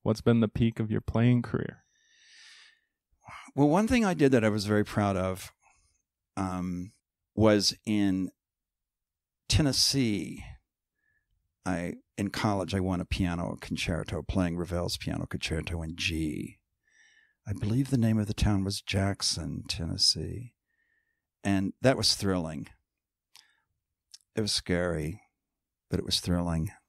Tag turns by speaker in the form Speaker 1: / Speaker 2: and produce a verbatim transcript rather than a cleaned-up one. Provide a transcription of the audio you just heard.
Speaker 1: What's been the peak of your playing career?
Speaker 2: Well, one thing I did that I was very proud of um, was in Tennessee. I in college I won a piano concerto playing Ravel's piano concerto in G. I believe the name of the town was Jackson, Tennessee, and that was thrilling. It was scary, but it was thrilling.